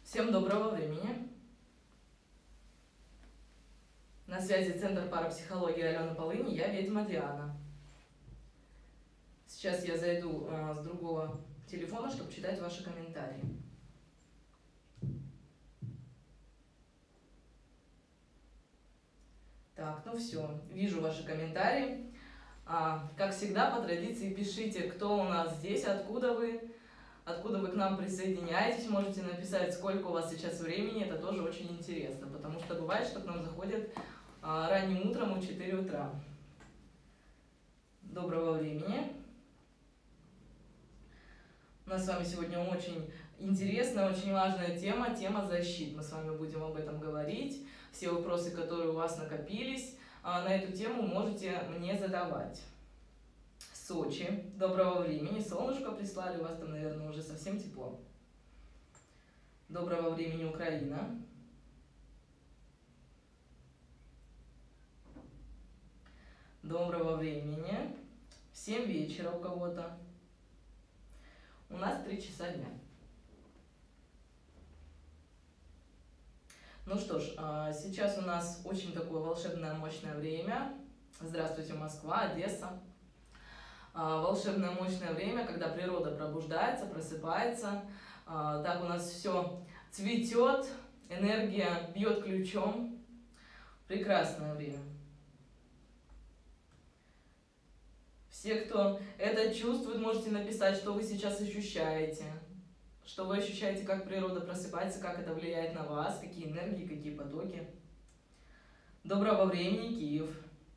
Всем доброго времени. На связи Центр парапсихологии Алена Полыни, я ведьма Диана. Сейчас я зайду с другого телефона, чтобы читать ваши комментарии. Так, ну все, вижу ваши комментарии. Как всегда, по традиции пишите, кто у нас здесь, откуда вы к нам присоединяетесь. Можете написать, сколько у вас сейчас времени, это тоже очень интересно, потому что бывает, что к нам заходят ранним утром в 4 утра. Доброго времени. У нас с вами сегодня очень интересная, очень важная тема защит. Мы с вами будем об этом говорить. Все вопросы, которые у вас накопились, на эту тему можете мне задавать. Сочи. Доброго времени. Солнышко прислали, у вас там, наверное, уже совсем тепло. Доброго времени, Украина. Доброго времени. 7 вечера у кого-то. У нас 3 часа дня. Ну что ж, сейчас у нас очень такое волшебное, мощное время. Здравствуйте, Москва, Одесса. Волшебное, мощное время, когда природа пробуждается, просыпается. Так у нас все цветет, энергия бьет ключом. Прекрасное время. Все, кто это чувствует, можете написать, что вы сейчас ощущаете. Что вы ощущаете, как природа просыпается, как это влияет на вас, какие энергии, какие потоки. Доброго времени, Киев.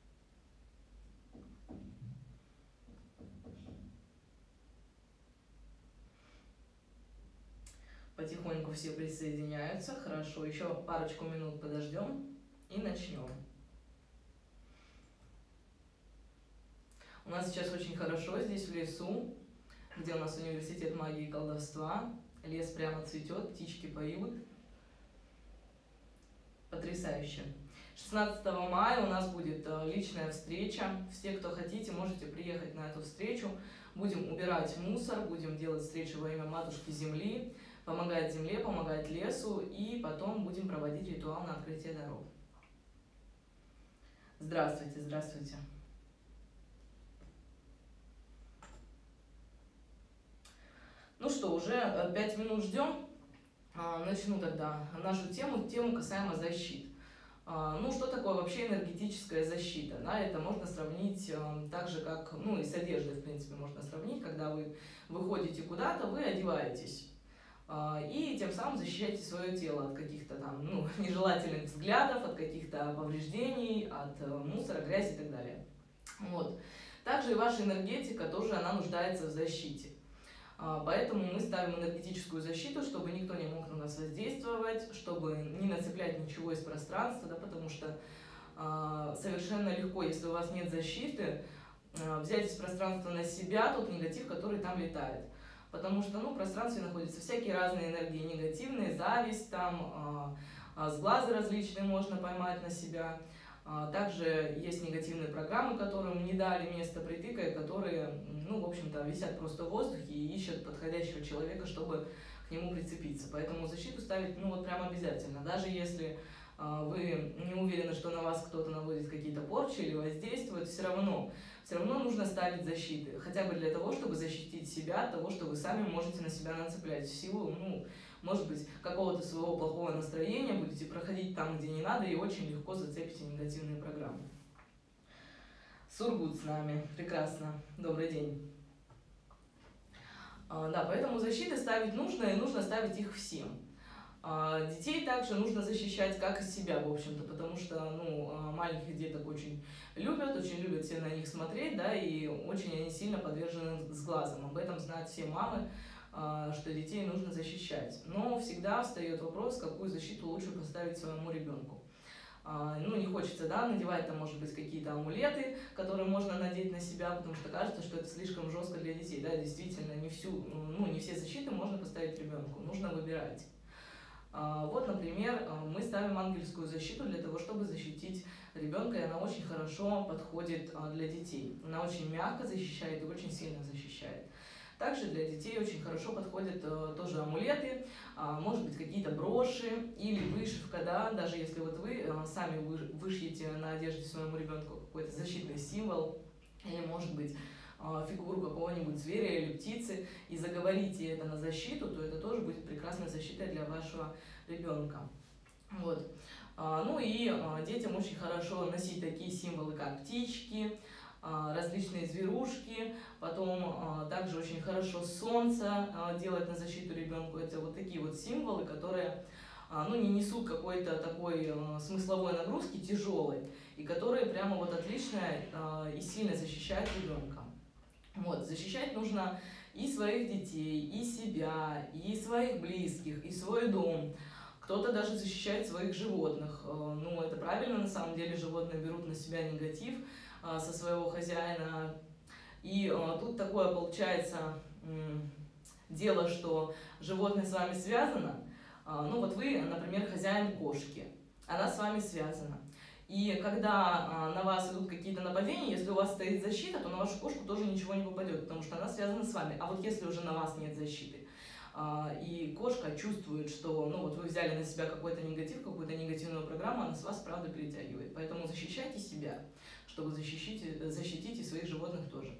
Потихоньку все присоединяются. Хорошо, еще парочку минут подождем и начнем. У нас сейчас очень хорошо здесь в лесу, где у нас университет магии и колдовства. Лес прямо цветет, птички поют. Потрясающе. 16 мая у нас будет личная встреча. Все, кто хотите, можете приехать на эту встречу. Будем убирать мусор, будем делать встречу во имя Матушки Земли, помогать земле, помогать лесу, и потом будем проводить ритуал на открытие дорог. Здравствуйте, здравствуйте. Ну что, уже 5 минут ждем. Начну тогда нашу тему касаемо защит. Ну, что такое вообще энергетическая защита? Да, это можно сравнить так же, как, ну, и с одеждой, в принципе, можно сравнить, когда вы выходите куда-то, вы одеваетесь. И тем самым защищаете свое тело от каких-то там, ну, нежелательных взглядов, от каких-то повреждений, от мусора, грязи и так далее. Вот. Также и ваша энергетика тоже, она нуждается в защите. Поэтому мы ставим энергетическую защиту, чтобы никто не мог на нас воздействовать, чтобы не нацеплять ничего из пространства, да, потому что совершенно легко, если у вас нет защиты, взять из пространства на себя тот негатив, который там летает. Потому что, ну, в пространстве находятся всякие разные энергии негативные, зависть, там, сглазы различные можно поймать на себя. Также есть негативные программы, которым не дали место притыка, которые, ну, в общем-то, висят просто в воздухе и ищут подходящего человека, чтобы к нему прицепиться. Поэтому защиту ставить, ну, вот прям обязательно. Даже если вы не уверены, что на вас кто-то наводит какие-то порчи или воздействует, все равно нужно ставить защиты. Хотя бы для того, чтобы защитить себя от того, что вы сами можете на себя нацеплять в силу, ну, может быть, какого-то своего плохого настроения, будете проходить там, где не надо, и очень легко зацепите негативные программы. Сургут с нами. Прекрасно. Добрый день. Да, поэтому защиты ставить нужно, и нужно ставить их всем. Детей также нужно защищать, как и себя, в общем-то, потому что, ну, маленьких деток очень любят все на них смотреть, да, и очень они сильно подвержены сглазам. Об этом знают все мамы, что детей нужно защищать. Но всегда встает вопрос, какую защиту лучше поставить своему ребенку. Ну, не хочется, да, надевать там, может быть, какие-то амулеты, которые можно надеть на себя, потому что кажется, что это слишком жестко для детей. Да, действительно, не все защиты можно поставить ребенку, нужно выбирать. Вот, например, мы ставим ангельскую защиту для того, чтобы защитить ребенка, и она очень хорошо подходит для детей. Она очень мягко защищает и очень сильно защищает. Также для детей очень хорошо подходят тоже амулеты, может быть какие-то броши или вышивка, да, даже если вот вы сами вышьете на одежде своему ребенку какой-то защитный символ, или может быть фигуру какого-нибудь зверя или птицы, и заговорите это на защиту, то это тоже будет прекрасной защитой для вашего ребенка. Вот. Ну и детям очень хорошо носить такие символы, как птички, различные зверушки, потом также очень хорошо солнце делать на защиту ребенку. Это вот такие вот символы, которые ну, не несут какой-то такой смысловой нагрузки тяжелой, и которые прямо вот отлично и сильно защищают ребенка. Вот, защищать нужно и своих детей, и себя, и своих близких, и свой дом. Кто-то даже защищает своих животных. Ну, это правильно, на самом деле животные берут на себя негатив со своего хозяина. И тут такое получается дело, что животное с вами связано. Ну вот вы, например, хозяин кошки, она с вами связана. И когда на вас идут какие-то нападения, если у вас стоит защита, то на вашу кошку тоже ничего не попадет, потому что она связана с вами. А вот если уже на вас нет защиты, и кошка чувствует, что ну, вот вы взяли на себя какой-то негатив, какую-то негативную программу, она с вас правда перетягивает. Поэтому защищайте себя, чтобы защитить и своих животных тоже.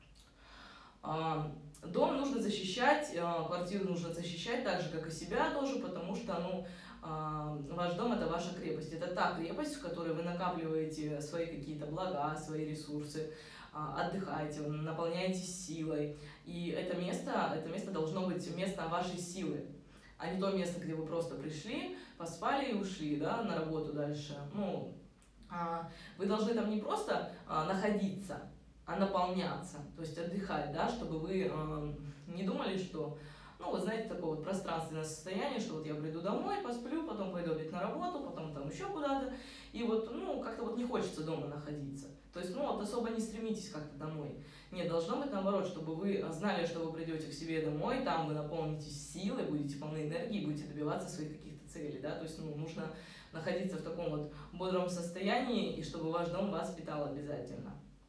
Дом нужно защищать, квартиру нужно защищать так же, как и себя тоже, потому что ну, ваш дом – это ваша крепость. Это та крепость, в которой вы накапливаете свои какие-то блага, свои ресурсы, отдыхаете, наполняетесь силой. И это место должно быть местом вашей силы, а не то место, где вы просто пришли, поспали и ушли, да, на работу дальше. Ну, вы должны там не просто находиться, а наполняться, то есть отдыхать, да, чтобы вы не думали, что, ну, вот знаете, такое вот пространственное состояние, что вот я приду домой, посплю, потом пойду опять на работу, потом там еще куда-то, и вот, ну, как-то вот не хочется дома находиться. То есть, ну, вот особо не стремитесь как-то домой. Нет, должно быть наоборот, чтобы вы знали, что вы придете к себе домой, там вы наполнитесь силой, будете полны энергии, будете добиваться своих каких-то целей, да, то есть, ну, нужно находиться в таком вот бодром состоянии, и чтобы ваш дом вас питал обязательно.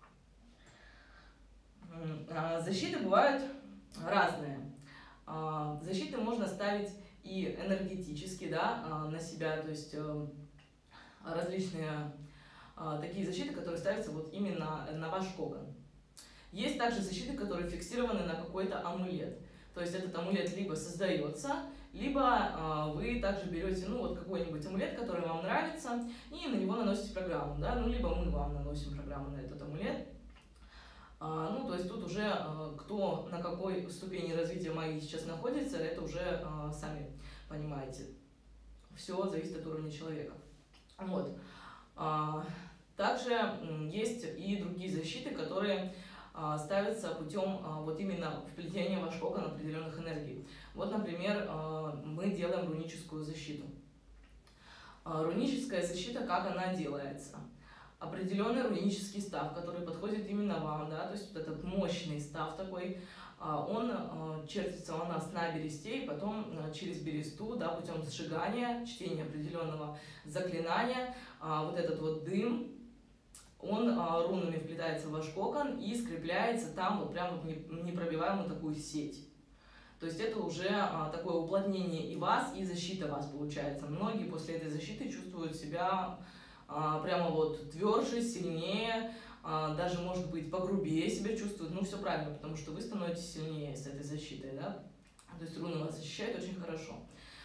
Защиты бывают разные. Защиты можно ставить и энергетически, да, на себя, то есть различные такие защиты, которые ставятся вот именно на ваш кокон. Есть также защиты, которые фиксированы на какой-то амулет. То есть этот амулет либо создается, либо вы также берете, ну, вот какой-нибудь амулет, который вам нравится, и на него наносите программу, да, ну, либо мы вам наносим программу на этот амулет. Ну, то есть тут уже кто на какой ступени развития магии сейчас находится, это уже сами понимаете. Все зависит от уровня человека. Вот. Также есть и другие защиты, которые ставятся путем вот именно вплетения в ваш кокон определенных энергий. Вот, например, мы делаем руническую защиту. Руническая защита, как она делается? Определенный рунический став, который подходит именно вам, да, то есть вот этот мощный став такой, он чертится у нас на бересте, и потом через бересту, да, путем сжигания, чтения определенного заклинания, вот этот вот дым, он рунами вплетается в ваш кокон и скрепляется там вот прям вот непробиваемую такую сеть. То есть это уже такое уплотнение и вас, и защита вас получается. Многие после этой защиты чувствуют себя прямо вот тверже, сильнее, даже, может быть, погрубее себя чувствуют. Ну, все правильно, потому что вы становитесь сильнее с этой защитой, да? То есть руны вас защищают очень хорошо.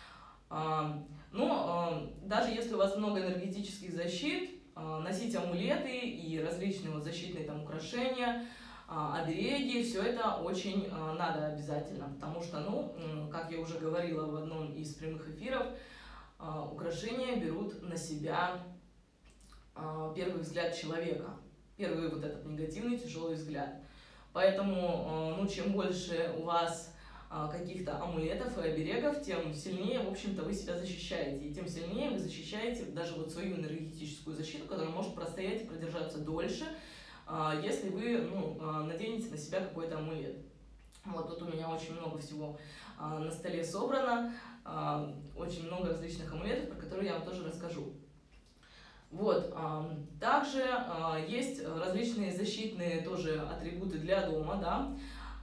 Но даже если у вас много энергетических защит, носить амулеты и различные вот защитные там украшения, обереги, все это очень надо обязательно, потому что, ну, как я уже говорила в одном из прямых эфиров, украшения берут на себя первый взгляд человека, первый вот этот негативный, тяжелый взгляд. Поэтому, ну, чем больше у вас каких-то амулетов и оберегов, тем сильнее, в общем-то, вы себя защищаете. И тем сильнее вы защищаете даже вот свою энергетическую защиту, которая может простоять и продержаться дольше, если вы, ну, наденете на себя какой-то амулет. Вот тут у меня очень много всего на столе собрано, очень много различных амулетов, про которые я вам тоже расскажу. Вот, также есть различные защитные тоже атрибуты для дома, да.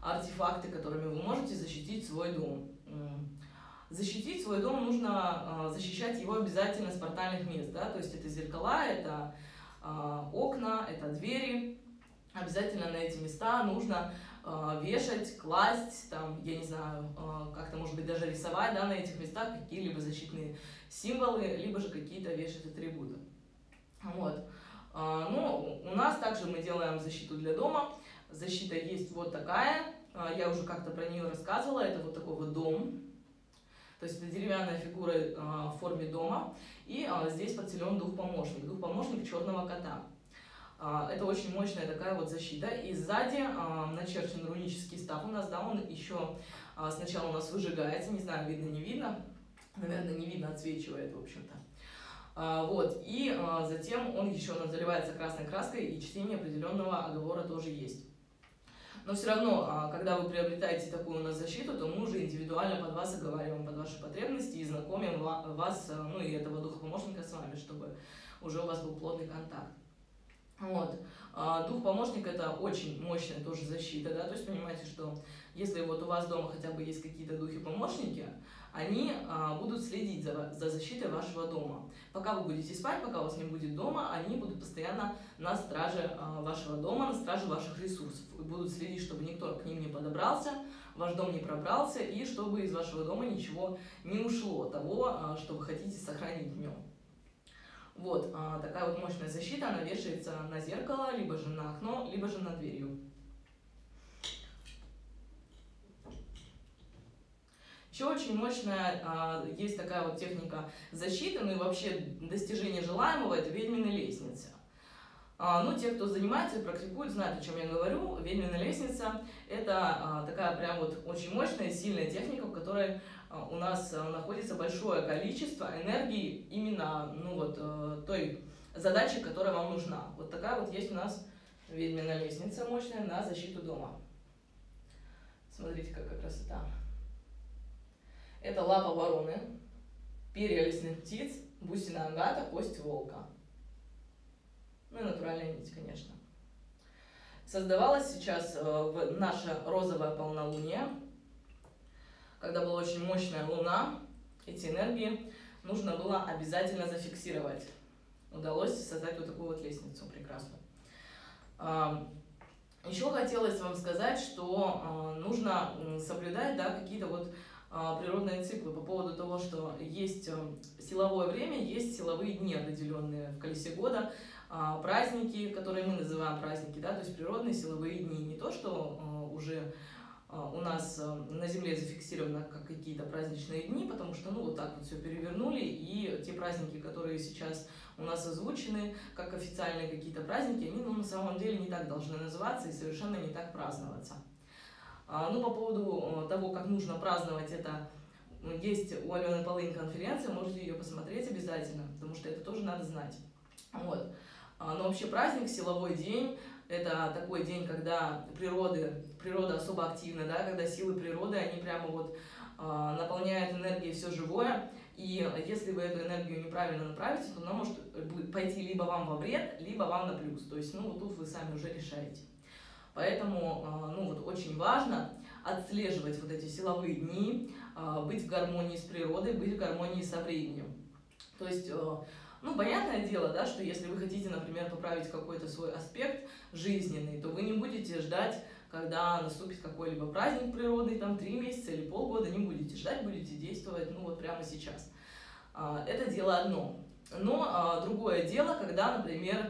артефакты, которыми вы можете защитить свой дом. Защитить свой дом нужно защищать его обязательно с портальных мест, да, то есть это зеркала, это окна, это двери. Обязательно на эти места нужно вешать, класть, там, я не знаю, как-то, может быть, даже рисовать, да, на этих местах какие-либо защитные символы, либо же какие-то вешать атрибуты. Вот. Ну, у нас также мы делаем защиту для дома. Защита есть вот такая, я уже как-то про нее рассказывала, это вот такой вот дом. То есть это деревянная фигура в форме дома, и здесь подселен дух-помощник черного кота. Это очень мощная такая вот защита, и сзади начерчен рунический став у нас, да, он еще сначала у нас выжигается, не знаю, видно, не видно, наверное, не видно, отсвечивает, в общем-то. Вот, и затем он еще заливается красной краской, и чтение определенного оговора тоже есть. Но все равно, когда вы приобретаете такую у нас защиту, то мы уже индивидуально под вас оговариваем, под ваши потребности и знакомим вас, ну и этого духа-помощника с вами, чтобы уже у вас был плотный контакт. Вот. Дух-помощник — это очень мощная тоже защита, да, то есть понимаете, что если вот у вас дома хотя бы есть какие-то духи-помощники, они будут следить за защитой вашего дома. Пока вы будете спать, пока у вас не будет дома, они будут постоянно на страже вашего дома, на страже ваших ресурсов. И будут следить, чтобы никто к ним не подобрался, ваш дом не пробрался, и чтобы из вашего дома ничего не ушло того, что вы хотите сохранить в нем. Вот, такая вот мощная защита, она вешается на зеркало, либо же на окно, либо же над дверью. Еще очень мощная есть такая вот техника защиты, ну и вообще достижение желаемого — это ведьмина лестница. Ну, те, кто занимается и практикует, знают, о чем я говорю. Ведьмина лестница — это такая прям вот очень мощная, сильная техника, в которой у нас находится большое количество энергии именно, ну вот, той задачи, которая вам нужна. Вот такая вот есть у нас ведьмина лестница мощная на защиту дома. Смотрите, какая красота. Это лапа вороны, перья лесных птиц, бусина агата, кость волка. Ну и натуральная нить, конечно. Создавалась сейчас в наше розовое полнолуние, когда была очень мощная луна. Эти энергии нужно было обязательно зафиксировать. Удалось создать вот такую вот лестницу прекрасную. Еще хотелось вам сказать, что нужно соблюдать, да, какие-то вот природные циклы по поводу того, что есть силовое время, есть силовые дни определенные в колесе года, праздники, которые мы называем праздники, да, то есть природные силовые дни, не то, что уже у нас на Земле зафиксировано как какие-то праздничные дни, потому что, ну, вот так вот все перевернули, и те праздники, которые сейчас у нас озвучены как официальные какие-то праздники, они, ну, на самом деле не так должны называться и совершенно не так праздноваться. Ну, по поводу того, как нужно праздновать это, есть у Алены Полынь конференция, можете ее посмотреть обязательно, потому что это тоже надо знать. Вот. Но вообще праздник, силовой день, это такой день, когда природа особо активна, да, когда силы природы, они прямо вот наполняют энергией все живое, и если вы эту энергию неправильно направите, то она может пойти либо вам во вред, либо вам на плюс, то есть, ну, вот тут вы сами уже решаете. Поэтому, ну, вот очень важно отслеживать вот эти силовые дни, быть в гармонии с природой, быть в гармонии со временем. То есть, ну, понятное дело, да, что если вы хотите, например, поправить какой-то свой аспект жизненный, то вы не будете ждать, когда наступит какой-либо праздник природный, там 3 месяца или полгода, не будете ждать, будете действовать, ну, вот прямо сейчас. Это дело одно. Но другое дело, когда, например,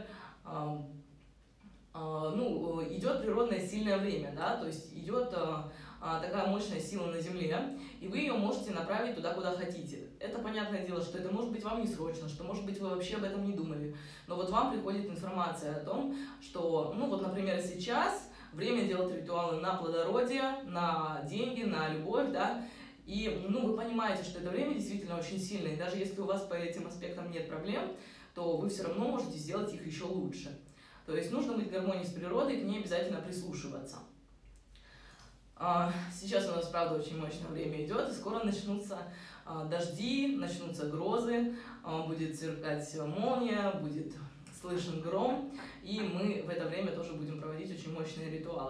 ну, идет природное сильное время, да, то есть идет такая мощная сила на Земле, и вы ее можете направить туда, куда хотите. Это понятное дело, что это может быть вам не срочно, что может быть вы вообще об этом не думали, но вот вам приходит информация о том, что, ну вот, например, сейчас время делать ритуалы на плодородие, на деньги, на любовь, да, и, ну, вы понимаете, что это время действительно очень сильное, и даже если у вас по этим аспектам нет проблем, то вы все равно можете сделать их еще лучше. То есть нужно быть в гармонии с природой, к ней обязательно прислушиваться. Сейчас у нас, правда, очень мощное время идет, и скоро начнутся дожди, начнутся грозы, будет сверкать молния, будет слышен гром, и мы в это время тоже будем проводить очень мощные ритуалы.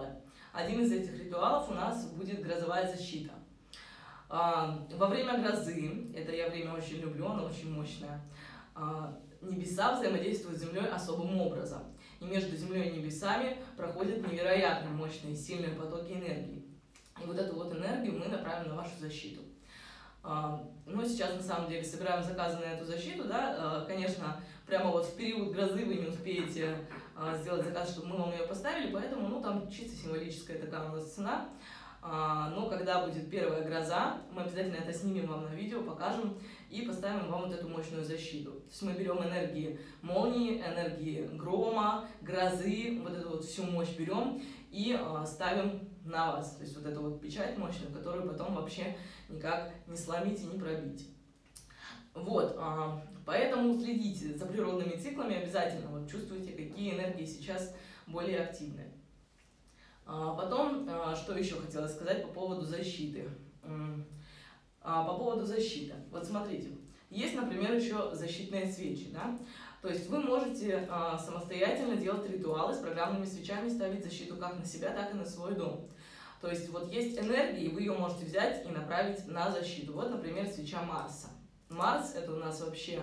Один из этих ритуалов у нас будет грозовая защита. Во время грозы, это я время очень люблю, оно очень мощное, небеса взаимодействуют с Землей особым образом. И между Землей и небесами проходят невероятно мощные, сильные потоки энергии. И вот эту вот энергию мы направим на вашу защиту. Ну, сейчас на самом деле собираем заказы на эту защиту, да, конечно, прямо вот в период грозы вы не успеете сделать заказ, чтобы мы вам ее поставили, поэтому, ну, там чисто символическая такая у нас цена. Но когда будет первая гроза, мы обязательно это снимем вам на видео, покажем и поставим вам вот эту мощную защиту. То есть мы берем энергии молнии, энергии грома, грозы, вот эту вот всю мощь берем и ставим на вас. То есть вот эту вот печать мощную, которую потом вообще никак не сломить и не пробить. Вот, поэтому следите за природными циклами обязательно, вот чувствуйте, какие энергии сейчас более активны. Потом, что еще хотела сказать по поводу защиты. По поводу защиты. Вот смотрите, есть, например, еще защитные свечи, да? То есть вы можете самостоятельно делать ритуалы с программными свечами, ставить защиту как на себя, так и на свой дом. То есть вот есть энергия, и вы ее можете взять и направить на защиту. Вот, например, свеча Марса. Марс — это у нас вообще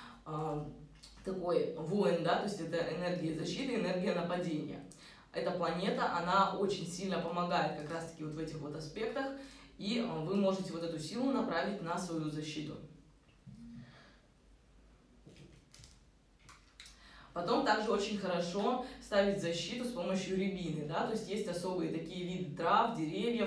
такой воин, да, то есть это энергия защиты, энергия нападения. Эта планета, она очень сильно помогает как раз-таки вот в этих вот аспектах, и вы можете вот эту силу направить на свою защиту. Потом также очень хорошо ставить защиту с помощью рябины, да, то есть есть особые такие виды трав, деревьев,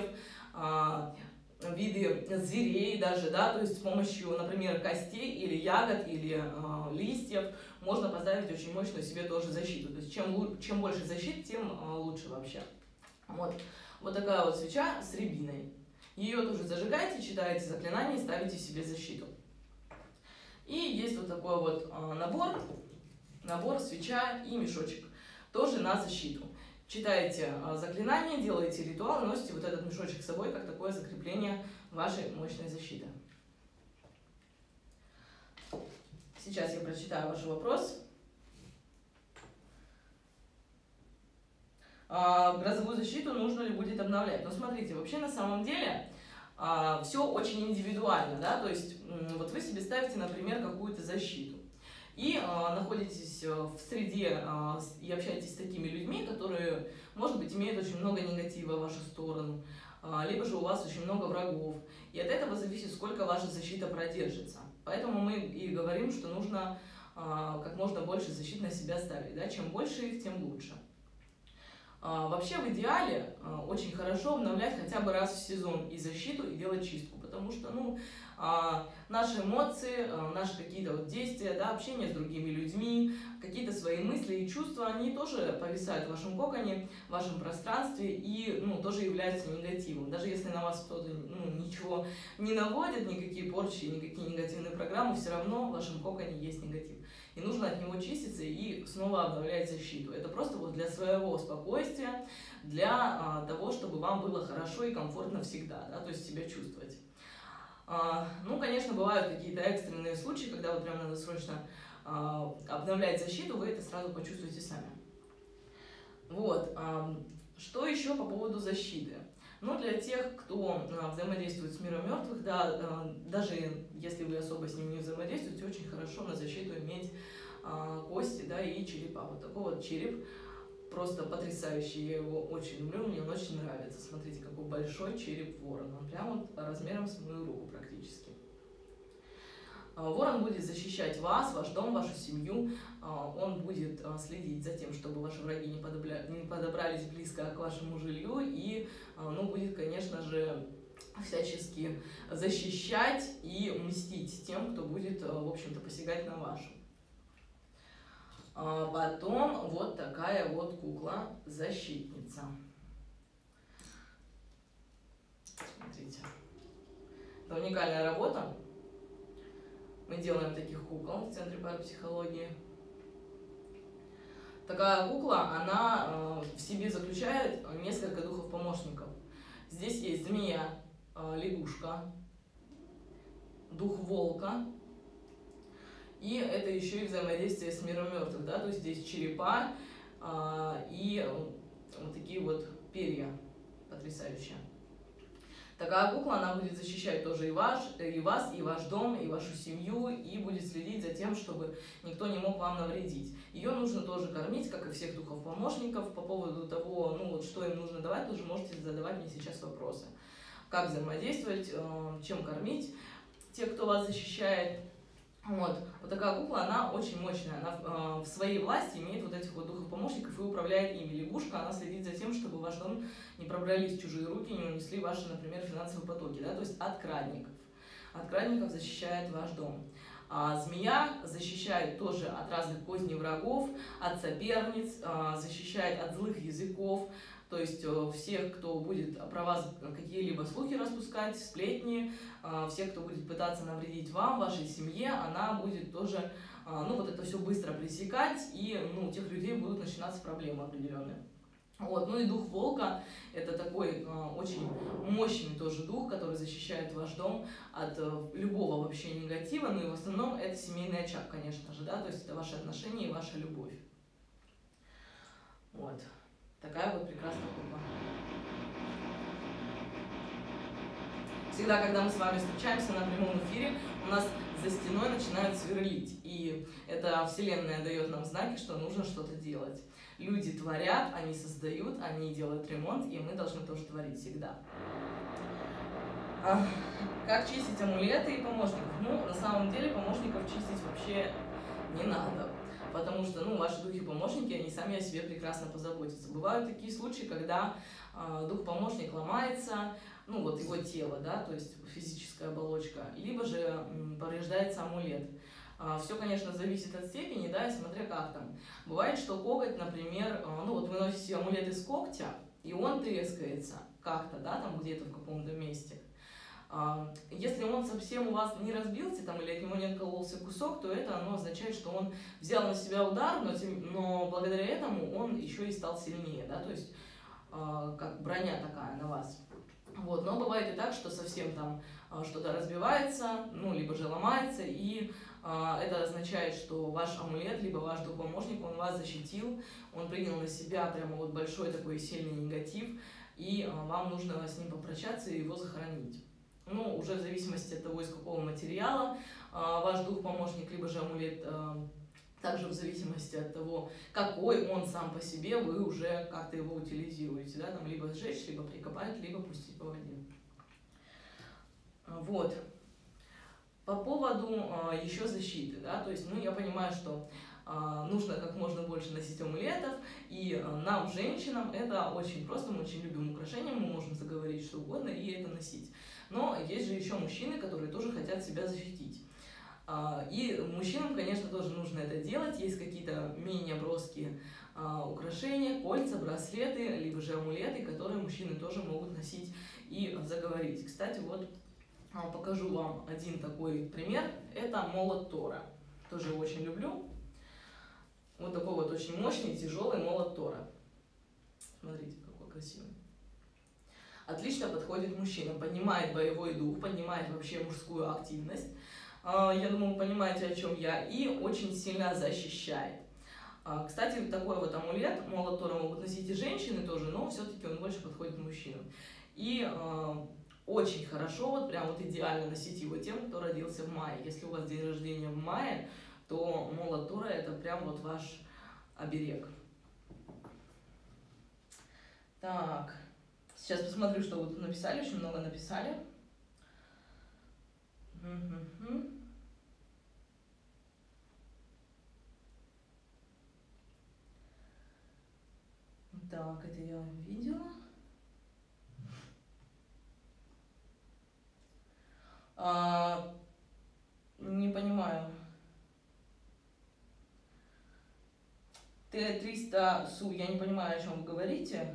виды зверей даже, да, то есть с помощью, например, костей или ягод, или листьев можно поставить очень мощную себе тоже защиту. То есть чем больше защит, тем лучше вообще. Вот такая вот свеча с рябиной. Ее тоже зажигаете, читаете заклинания, ставите себе защиту. И есть вот такой вот набор, свеча и мешочек, тоже на защиту. Читаете заклинания, делаете ритуал, носите вот этот мешочек с собой, как такое закрепление вашей мощной защиты. Сейчас я прочитаю ваш вопрос. Грозовую защиту нужно ли будет обновлять? Ну, смотрите, вообще на самом деле все очень индивидуально, да, то есть вот вы себе ставите, например, какую-то защиту и находитесь в среде и общаетесь с такими людьми, которые, может быть, имеют очень много негатива в вашу сторону, либо же у вас очень много врагов, и от этого зависит, сколько ваша защита продержится. Поэтому мы и говорим, что нужно как можно больше защит на себя ставить, да, чем больше их, тем лучше. Вообще в идеале очень хорошо обновлять хотя бы раз в сезон и защиту, и делать чистку, потому что, ну, наши эмоции, наши какие-то вот действия, да, общение с другими людьми, какие-то свои мысли и чувства, они тоже повисают в вашем коконе, в вашем пространстве и, ну, тоже являются негативом. Даже если на вас кто-то, ну, ничего не наводит, никакие порчи, никакие негативные программы, все равно в вашем коконе есть негатив. И нужно от него чиститься и снова обновлять защиту. Это просто вот для своего спокойствия, для того, чтобы вам было хорошо и комфортно всегда, да, то есть себя чувствовать. Ну, конечно, бывают какие-то экстренные случаи, когда вот прям надо срочно обновлять защиту, вы это сразу почувствуете сами. Вот. Что еще по поводу защиты? Ну, для тех, кто взаимодействует с миром мертвых, да, даже если вы особо с ним не взаимодействуете, очень хорошо на защиту иметь кости, да, и черепа. Вот такой вот череп просто потрясающий, я его очень люблю, мне он очень нравится. Смотрите, какой большой череп ворона, он прям вот размером с мою руку практически. Ворон будет защищать вас, ваш дом, вашу семью, он будет следить за тем, чтобы ваши враги не подобрались близко к вашему жилью и, ну, будет, конечно же, всячески защищать и мстить тем, кто будет, в общем-то, посягать на вашу. Потом вот такая вот кукла-защитница. Смотрите. Это уникальная работа. Мы делаем таких кукол в Центре парапсихологии. Такая кукла, она в себе заключает несколько духов-помощников. Здесь есть змея, лягушка, дух волка. И это еще и взаимодействие с миром мертвых, да, то есть здесь черепа и вот такие вот перья потрясающая. Такая кукла, она будет защищать тоже и вас, и ваш дом, и вашу семью, и будет следить за тем, чтобы никто не мог вам навредить. Ее нужно тоже кормить, как и всех духов-помощников. По поводу того, ну вот что им нужно давать, тоже можете задавать мне сейчас вопросы. Как взаимодействовать, чем кормить тех, кто вас защищает. Вот такая кукла, она очень мощная, она в своей власти имеет вот этих вот духов-помощников и управляет ими. Лягушка, она следит за тем, чтобы в ваш дом не пробрались чужие руки, не унесли ваши, например, финансовые потоки, да, то есть от крадников. От крадников защищает ваш дом. А змея защищает тоже от разных козней врагов, от соперниц, защищает от злых языков, то есть всех, кто будет про вас какие-либо слухи распускать, сплетни, всех, кто будет пытаться навредить вам, вашей семье, она будет тоже, ну вот это все быстро пресекать, и ну, у тех людей будут начинаться проблемы определенные. Вот. Ну и дух волка – это такой очень мощный тоже дух, который защищает ваш дом от любого вообще негатива, ну и в основном это семейный очаг, конечно же, да, то есть это ваши отношения и ваша любовь. Вот. Такая вот прекрасная кукла. Всегда, когда мы с вами встречаемся на прямом эфире, у нас за стеной начинают сверлить. И эта вселенная дает нам знаки, что нужно что-то делать. Люди творят, они создают, они делают ремонт, и мы должны тоже творить всегда. Как чистить амулеты и помощников? Ну, на самом деле, помощников чистить вообще не надо. Потому что, ну, ваши духи-помощники, они сами о себе прекрасно позаботятся. Бывают такие случаи, когда дух-помощник ломается, ну, вот его тело, да, то есть физическая оболочка, либо же повреждается амулет. Все, конечно, зависит от степени, да, и смотря как там. Бывает, что коготь, например, ну, вот вы носите амулет из когтя, и он трескается как-то, да, там где-то в каком-то месте. Если он совсем у вас не разбился там, или от него не откололся кусок, то это оно означает, что он взял на себя удар, но благодаря этому он еще и стал сильнее, да, то есть как броня такая на вас. Вот. Но бывает и так, что совсем там что-то разбивается, ну, либо же ломается, и это означает, что ваш амулет, либо ваш дух-помощник, он вас защитил, он принял на себя прямо вот большой такой сильный негатив, и вам нужно с ним попрощаться и его захоронить. Ну, уже в зависимости от того, из какого материала ваш дух-помощник, либо же амулет, также в зависимости от того, какой он сам по себе, вы уже как-то его утилизируете, да, там либо сжечь, либо прикопать, либо пустить по воде. Вот. По поводу еще защиты, да, то есть, ну, я понимаю, что нужно как можно больше носить амулетов, и нам, женщинам, это очень просто, мы очень любим украшения, мы можем заговорить что угодно и это носить. Но есть же еще мужчины, которые тоже хотят себя защитить. И мужчинам, конечно, тоже нужно это делать, есть какие-то менее броские украшения, кольца, браслеты, либо же амулеты, которые мужчины тоже могут носить и заговорить. Кстати, вот покажу вам один такой пример, это молот Тора, тоже очень люблю. Вот такой вот очень мощный, тяжелый молот Тора. Смотрите, какой красивый. Отлично подходит мужчинам, поднимает боевой дух, поднимает вообще мужскую активность. Я думаю, вы понимаете, о чем я. И очень сильно защищает. Кстати, такой вот амулет, молот Тора могут носить и женщины тоже, но все-таки он больше подходит мужчинам. И очень хорошо, вот прям вот идеально носить его тем, кто родился в мае. Если у вас день рождения в мае, то молот Тора это прям вот ваш оберег. Так, сейчас посмотрю, что вы тут написали, очень много написали. Так, это я видела. Не понимаю. Т-300 СУ, я не понимаю, о чем вы говорите.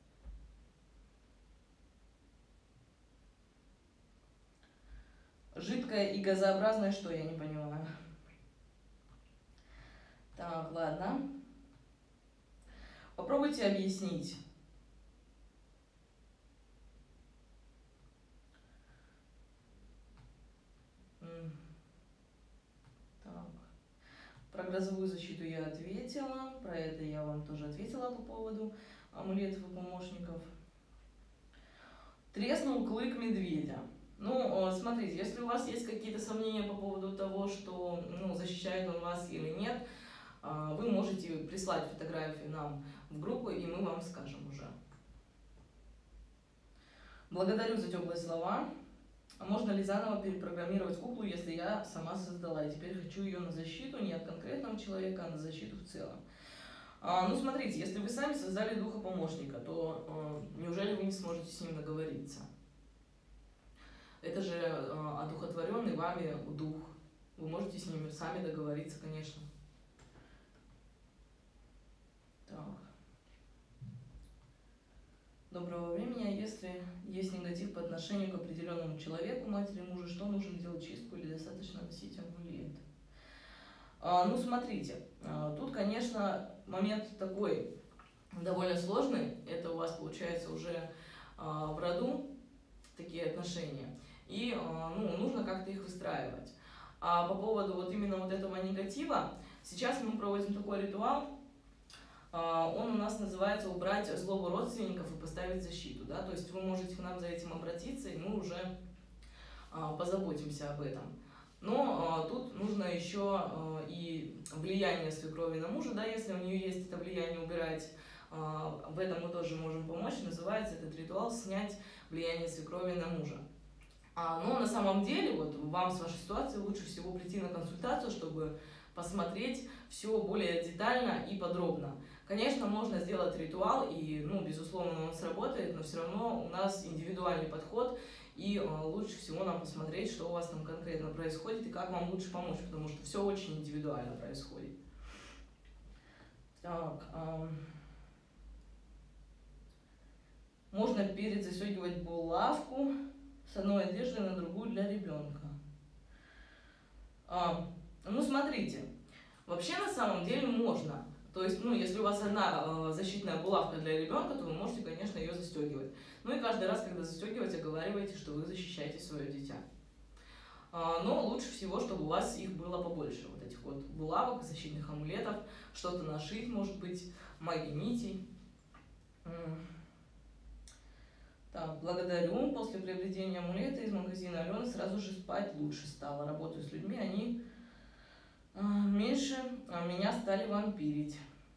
Жидкое и газообразное что, я не понимаю. Так, ладно. Попробуйте объяснить. Так. Про грозовую защиту я ответила. Про это я вам тоже ответила по поводу амулетов и помощников. Треснул клык медведя. Ну, смотрите, если у вас есть какие-то сомнения по поводу того, что, ну, защищает он вас или нет, вы можете прислать фотографии нам в группу, и мы вам скажем уже. Благодарю за теплые слова. А можно ли заново перепрограммировать куклу, если я сама создала, и теперь хочу ее на защиту не от конкретного человека, а на защиту в целом? Ну, смотрите, если вы сами создали духа-помощника, то неужели вы не сможете с ним договориться? Это же одухотворенный вами дух. Вы можете с ними сами договориться, конечно. Так. Доброго времени. А если есть негатив по отношению к определенному человеку, матери, мужу, что нужно делать чистку или достаточно носить амулет? Ну, смотрите, тут, конечно, момент такой довольно сложный. Это у вас получается уже в роду такие отношения. И ну, нужно как-то их выстраивать. А по поводу вот именно вот этого негатива, сейчас мы проводим такой ритуал. Он у нас называется «Убрать злобу родственников и поставить защиту». Да? То есть вы можете к нам за этим обратиться, и мы уже позаботимся об этом. Но тут нужно еще и влияние свекрови на мужа, да, если у нее есть это влияние, убирать. В этом мы тоже можем помочь. Называется этот ритуал «Снять влияние свекрови на мужа». Но на самом деле, вот вам с вашей ситуацией лучше всего прийти на консультацию, чтобы посмотреть все более детально и подробно. Конечно, можно сделать ритуал, и, ну, безусловно, он сработает, но все равно у нас индивидуальный подход, и лучше всего нам посмотреть, что у вас там конкретно происходит, и как вам лучше помочь, потому что все очень индивидуально происходит. Так, можно перезастегивать булавку с одной одежды на другую для ребенка. Ну, смотрите, вообще на самом деле можно. То есть, ну, если у вас одна защитная булавка для ребенка, то вы можете, конечно, ее застегивать. Ну и каждый раз, когда застегиваете, оговаривайте, что вы защищаете свое дитя. Но лучше всего, чтобы у вас их было побольше, вот этих вот булавок, защитных амулетов, что-то нашить, может быть, магии нитей. Так, благодарю. После приобретения амулета из магазина Алены сразу же спать лучше стало. Работаю с людьми, они меньше меня стали вампирить.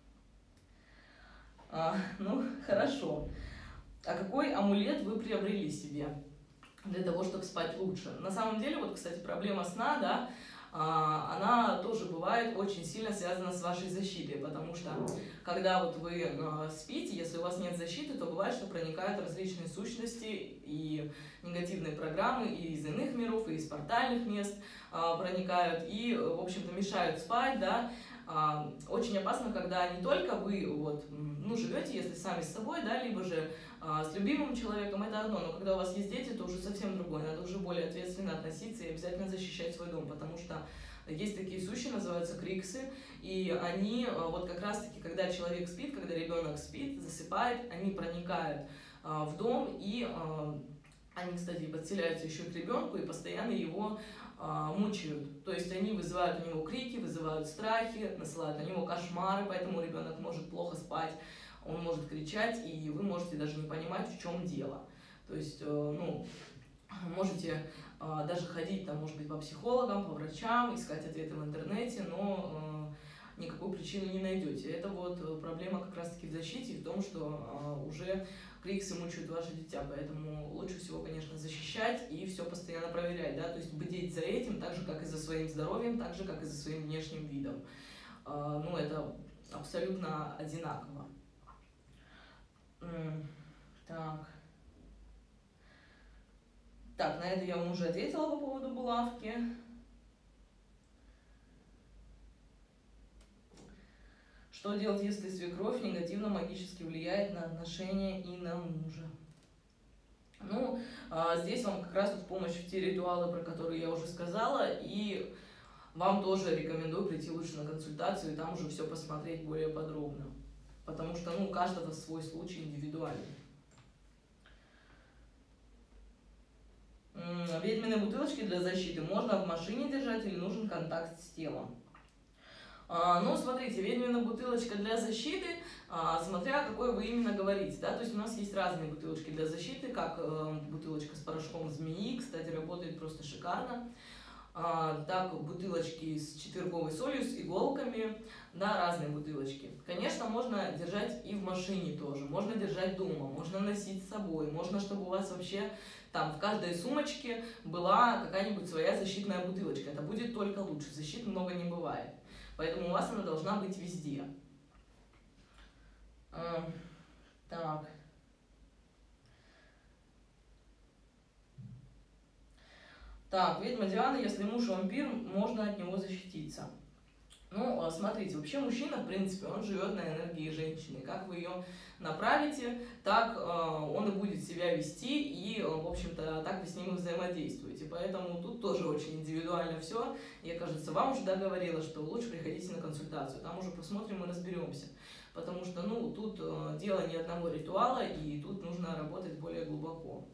Ну, хорошо. А какой амулет вы приобрели себе для того, чтобы спать лучше? На самом деле, вот, кстати, проблема сна, да, она тоже бывает очень сильно связана с вашей защитой, потому что когда вот вы спите, если у вас нет защиты, то бывает, что проникают различные сущности и негативные программы и из иных миров, и из портальных мест проникают и, в общем-то, мешают спать, да. Очень опасно, когда не только вы вот, ну, живете, если сами с собой, да, либо же с любимым человеком, это одно, но когда у вас есть дети, то уже совсем другое, надо уже более ответственно относиться и обязательно защищать свой дом, потому что есть такие сущи, называются криксы, и они вот как раз-таки, когда человек спит, когда ребенок спит, засыпает, они проникают в дом, и они, кстати, подселяются еще к ребенку и постоянно его мучают. То есть они вызывают у него крики, вызывают страхи, насылают на него кошмары, поэтому ребенок может плохо спать, он может кричать, и вы можете даже не понимать, в чем дело. То есть, ну, можете даже ходить, там, может быть, по психологам, по врачам, искать ответы в интернете, но никакой причины не найдете. Это вот проблема как раз-таки в защите и в том, что уже криксы мучают ваше дитя, поэтому лучше всего, конечно, защищать и все постоянно проверять, да, то есть бдеть за этим, так же, как и за своим здоровьем, так же, как и за своим внешним видом. Ну, это абсолютно одинаково. Так, на это я вам уже ответила по поводу булавки. Что делать, если свекровь негативно магически влияет на отношения и на мужа? Ну, здесь вам как раз вот в помощь в те ритуалы, про которые я уже сказала, и вам тоже рекомендую прийти лучше на консультацию и там уже все посмотреть более подробно. Потому что, ну, у каждого свой случай индивидуальный. Ведьмины бутылочки для защиты можно в машине держать или нужен контакт с телом? Ну, смотрите, ведьмина бутылочка для защиты, смотря какой вы именно говорите, да, то есть у нас есть разные бутылочки для защиты, как бутылочка с порошком змеи, кстати, работает просто шикарно, так, бутылочки с четверговой солью, с иголками, да, разные бутылочки. Конечно, можно держать и в машине тоже, можно держать дома, можно носить с собой, можно, чтобы у вас вообще там в каждой сумочке была какая-нибудь своя защитная бутылочка, это будет только лучше, защиты много не бывает. Поэтому у вас она должна быть везде. Так. Так, ведьма Диана, если муж вампир, можно от него защититься. Ну, смотрите, вообще мужчина, в принципе, он живет на энергии женщины. Как вы ее направите, так он и будет себя вести, и, в общем-то, так вы с ним и взаимодействуете. Поэтому тут тоже очень индивидуально все. Я, кажется, вам уже говорила, что лучше приходите на консультацию, там уже посмотрим и разберемся. Потому что, ну, тут дело не одного ритуала, и тут нужно работать более глубоко.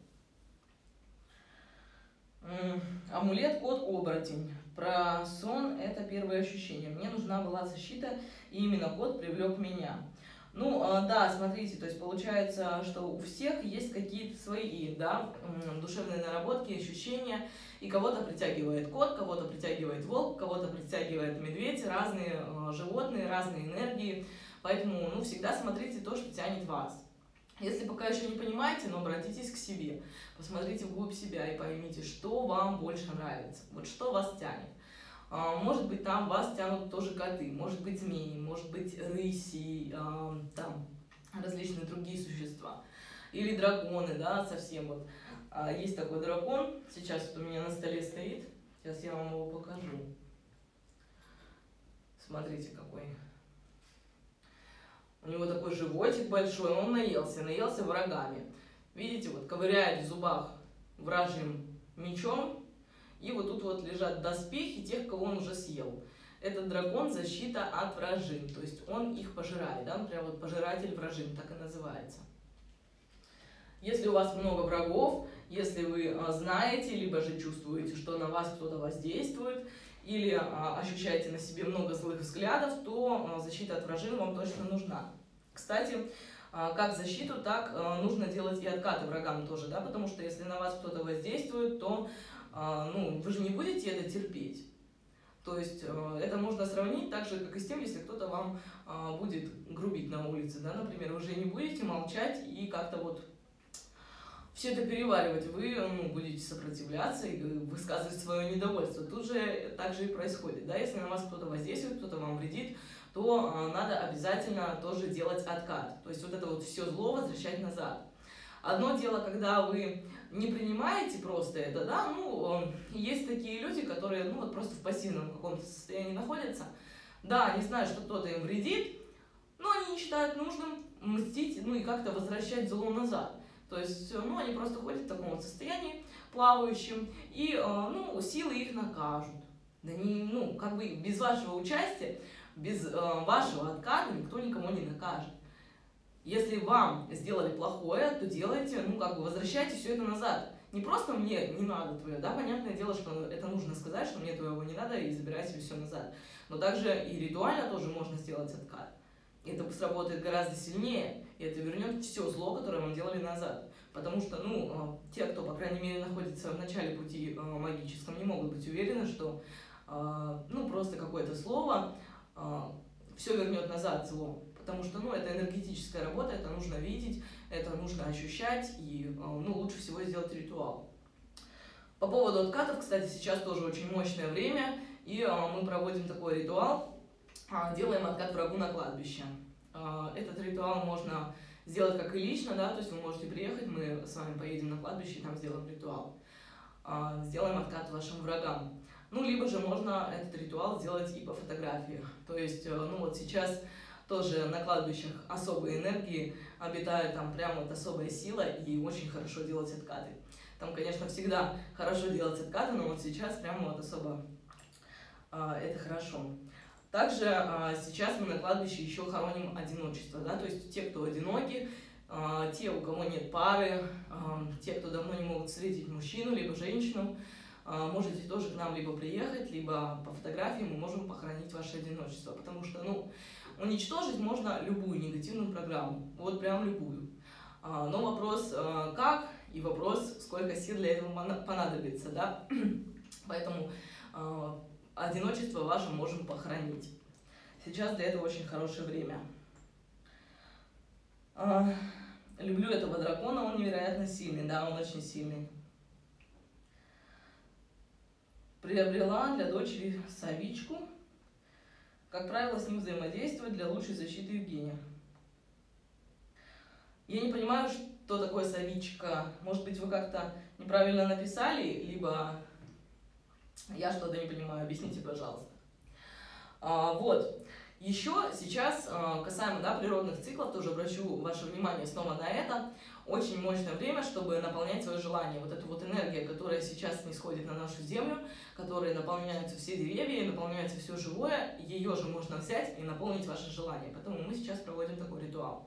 Амулет кот-оборотень. Про сон — это первое ощущение. Мне нужна была защита, и именно кот привлек меня. Ну, да, смотрите, то есть получается, что у всех есть какие-то свои, да, душевные наработки, ощущения, и кого-то притягивает кот, кого-то притягивает волк, кого-то притягивает медведь, разные животные, разные энергии, поэтому, ну, всегда смотрите то, что тянет вас. Если пока еще не понимаете, но обратитесь к себе, посмотрите вглубь себя и поймите, что вам больше нравится, вот что вас тянет. Может быть, там вас тянут тоже коты, может быть, змеи, может быть, рыси, там различные другие существа. Или драконы, да, совсем вот. Есть такой дракон, сейчас вот у меня на столе стоит, сейчас я вам его покажу. Смотрите, какой. У него такой животик большой, он наелся врагами. Видите, вот ковыряет в зубах вражьим мечом, и вот тут вот лежат доспехи тех, кого он уже съел. Этот дракон — защита от вражин, то есть он их пожирает, да, например, вот пожиратель вражин, так и называется. Если у вас много врагов, если вы знаете, либо же чувствуете, что на вас кто-то воздействует, или ощущаете на себе много злых взглядов, то защита от вражин вам точно нужна. Кстати, как защиту, так нужно делать и откаты врагам тоже, да, потому что если на вас кто-то воздействует, то ну, вы же не будете это терпеть. То есть это можно сравнить так же, как и с тем, если кто-то вам будет грубить на улице, да, например, вы же не будете молчать и как-то вот все это переваривать, вы будете сопротивляться и высказывать свое недовольство. Тут же так же и происходит, да, если на вас кто-то воздействует, кто-то вам вредит, то надо обязательно тоже делать откат, то есть вот это вот все зло возвращать назад. Одно дело, когда вы не принимаете просто это, да, ну, есть такие люди, которые, ну, вот просто в пассивном каком-то состоянии находятся, да, они знают, что кто-то им вредит, но они не считают нужным мстить, ну, и как-то возвращать зло назад. То есть, ну, они просто ходят в таком вот состоянии, плавающем, и, ну, силы их накажут. Да не, ну, как бы без вашего участия, без вашего отката никто никому не накажет. Если вам сделали плохое, то делайте, ну, как бы возвращайте все это назад. Не просто мне не надо твое, да, понятное дело, что это нужно сказать, что мне твоего не надо, и забирайте все назад. Но также и ритуально тоже можно сделать откат. Это сработает гораздо сильнее, и это вернет все зло, которое вам делали назад. Потому что, ну, те, кто, по крайней мере, находится в начале пути магическом, не могут быть уверены, что, ну, просто какое-то слово все вернет назад зло. Потому что, ну, это энергетическая работа, это нужно видеть, это нужно ощущать, и, ну, лучше всего сделать ритуал. По поводу откатов, кстати, сейчас тоже очень мощное время, и мы проводим такой ритуал, делаем откат врагу на кладбище. Этот ритуал можно сделать как и лично, да, то есть вы можете приехать, мы с вами поедем на кладбище и там сделаем ритуал. Сделаем откат вашим врагам. Ну, либо же можно этот ритуал сделать и по фотографии. То есть, ну, вот сейчас тоже на кладбищах особые энергии обитают, там прям вот особая сила, и очень хорошо делать откаты. Там, конечно, всегда хорошо делать откаты, но вот сейчас прям вот особо это хорошо. Также сейчас мы на кладбище еще хороним одиночество, да, то есть те, кто одиноки, те, у кого нет пары, те, кто давно не могут встретить мужчину либо женщину, можете тоже к нам либо приехать, либо по фотографии мы можем похоронить вас ваше одиночество, потому что, ну, уничтожить можно любую негативную программу, вот прям любую. Но вопрос как, и вопрос, сколько сил для этого понадобится, да? Поэтому одиночество ваше можем похоронить. Сейчас для этого очень хорошее время. Люблю этого дракона, он невероятно сильный, да, он очень сильный. Приобрела для дочери совичку. Как правило, с ним взаимодействовать для лучшей защиты Евгения. Я не понимаю, что такое совичка. Может быть, вы как-то неправильно написали, либо я что-то не понимаю. Объясните, пожалуйста. Вот. Еще сейчас, касаемо, да, природных циклов, тоже обращу ваше внимание снова на это. Очень мощное время, чтобы наполнять свое желание. Вот эта вот энергия, которая сейчас нисходит на нашу землю, которой наполняются все деревья, наполняется все живое, ее же можно взять и наполнить ваше желание. Поэтому мы сейчас проводим такой ритуал.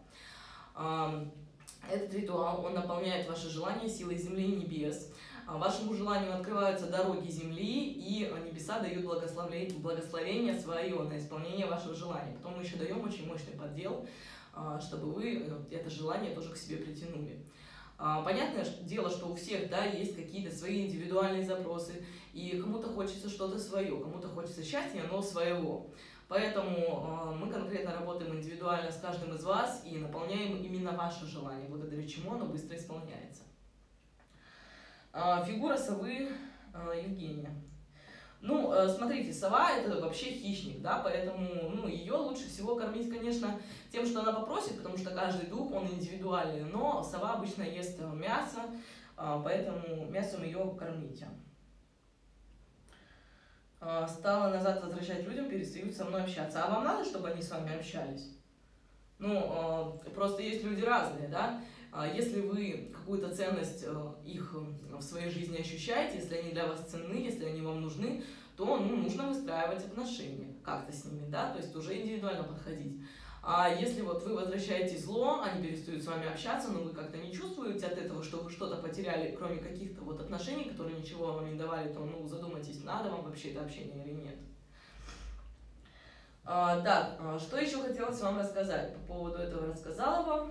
Этот ритуал, он наполняет ваше желание силой земли и небес. Вашему желанию открываются дороги земли, и небеса дают благословение свое на исполнение вашего желания. Потом мы еще даем очень мощный поддел, чтобы вы это желание тоже к себе притянули. Понятное дело, что у всех, да, есть какие-то свои индивидуальные запросы, и кому-то хочется что-то свое, кому-то хочется счастья, но своего. Поэтому мы конкретно работаем индивидуально с каждым из вас и наполняем именно ваше желание, благодаря чему оно быстро исполняется. Фигура совы Евгения. Ну, смотрите, сова это вообще хищник, да, поэтому, ну, ее лучше всего кормить, конечно, тем, что она попросит, потому что каждый дух, он индивидуальный, но сова обычно ест мясо, поэтому мясом ее кормите. Стала назад возвращать людям, перестают со мной общаться. А вам надо, чтобы они с вами общались? Ну, просто есть люди разные, да. Если вы какую-то ценность их в своей жизни ощущаете, если они для вас ценны, если они вам нужны, то, ну, нужно выстраивать отношения как-то с ними, да, то есть уже индивидуально подходить. А если вот вы возвращаете зло, они перестают с вами общаться, но вы как-то не чувствуете от этого, что вы что-то потеряли, кроме каких-то вот отношений, которые ничего вам не давали, то, ну, задумайтесь, надо вам вообще это общение или нет. Так, что еще хотелось вам рассказать? По поводу этого рассказала вам.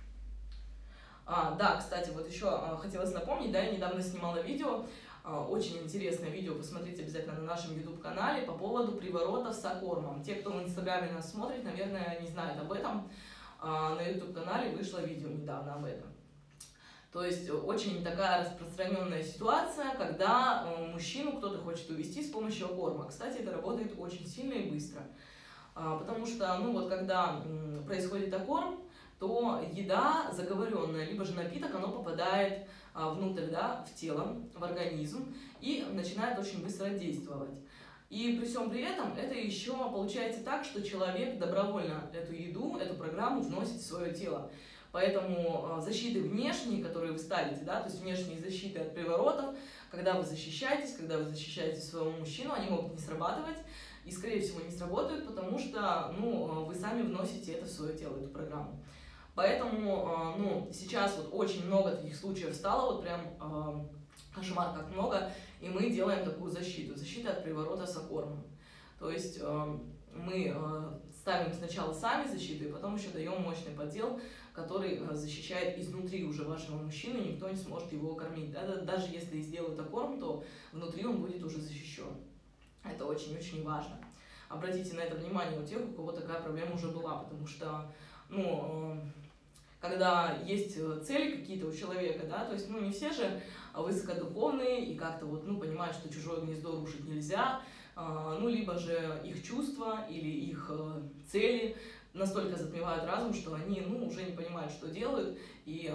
Да, кстати, вот еще хотелось напомнить, да, я недавно снимала видео, очень интересное видео, посмотрите обязательно на нашем YouTube-канале по поводу приворотов с аккормом. Те, кто в Инстаграме нас смотрит, наверное, не знают об этом. На YouTube-канале вышло видео недавно об этом. То есть очень такая распространенная ситуация, когда мужчину кто-то хочет увести с помощью аккорма. Кстати, это работает очень сильно и быстро. Потому что, ну вот, когда происходит аккорм, то еда заговоренная, либо же напиток, оно попадает внутрь, да, в тело, в организм и начинает очень быстро действовать. И при всем при этом это еще получается так, что человек добровольно эту еду, эту программу вносит в свое тело. Поэтому защиты внешние, которые вы ставите, да, то есть внешние защиты от приворотов, когда вы защищаете своего мужчину, они могут не срабатывать. И, скорее всего, не сработают, потому что, ну, вы сами вносите это в свое тело, эту программу. Поэтому, ну, сейчас вот очень много таких случаев стало, вот прям кошмар как много, и мы делаем такую защиту от приворота с аккормом. То есть мы ставим сначала сами защиту, и потом еще даем мощный поддел, который защищает изнутри уже вашего мужчину, и никто не сможет его кормить. Даже если сделают аккорм, то внутри он будет уже защищен. Это очень-очень важно. Обратите на это внимание у тех, у кого такая проблема уже была, потому что, ну, когда есть цели какие-то у человека, да, то есть, ну, не все же высокодуховные и как-то вот, ну, понимают, что чужое гнездо рушить нельзя, ну, либо же их чувства или их цели настолько затмевают разум, что они, ну, уже не понимают, что делают, и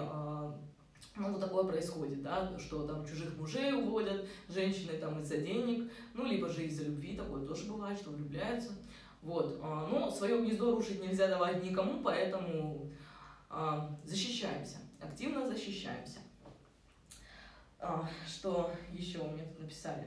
ну, вот такое происходит, да, что там чужих мужей уводят, женщины там из-за денег, ну, либо же из-за любви, такое тоже бывает, что влюбляются. Вот, но свое гнездо рушить нельзя давать никому, поэтому защищаемся, активно защищаемся. Что еще у меня тут написали?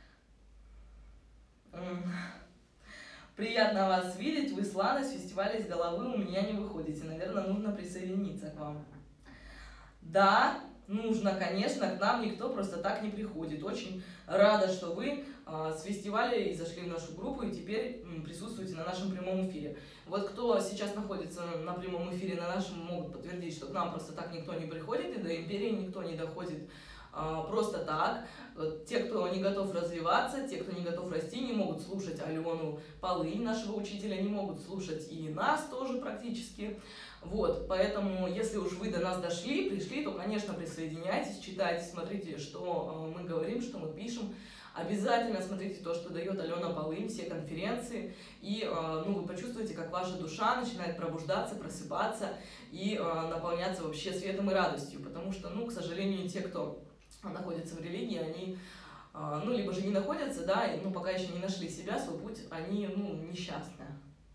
Приятно вас видеть, вы Слана с фестиваля «Из головы» у меня не выходите, наверное, нужно присоединиться к вам. Да, нужно, конечно, к нам никто просто так не приходит. Очень рада, что вы с фестиваля и зашли в нашу группу и теперь присутствуете на нашем прямом эфире. Вот кто сейчас находится на прямом эфире, на нашем, могут подтвердить, что к нам просто так никто не приходит, и до империи никто не доходит просто так. Те, кто не готов развиваться, те, кто не готов расти, не могут слушать Алену Полынь, нашего учителя, не могут слушать и нас тоже практически. Вот, поэтому, если уж вы до нас дошли, пришли, то, конечно, присоединяйтесь, читайте, смотрите, что мы говорим, что мы пишем. Обязательно смотрите то, что дает Алена Полынь, все конференции, и вы почувствуете, как ваша душа начинает пробуждаться, просыпаться и наполняться вообще светом и радостью, потому что, к сожалению, те, кто находятся в религии, они, либо же не находятся, да, пока еще не нашли себя, свой путь, они, несчастные.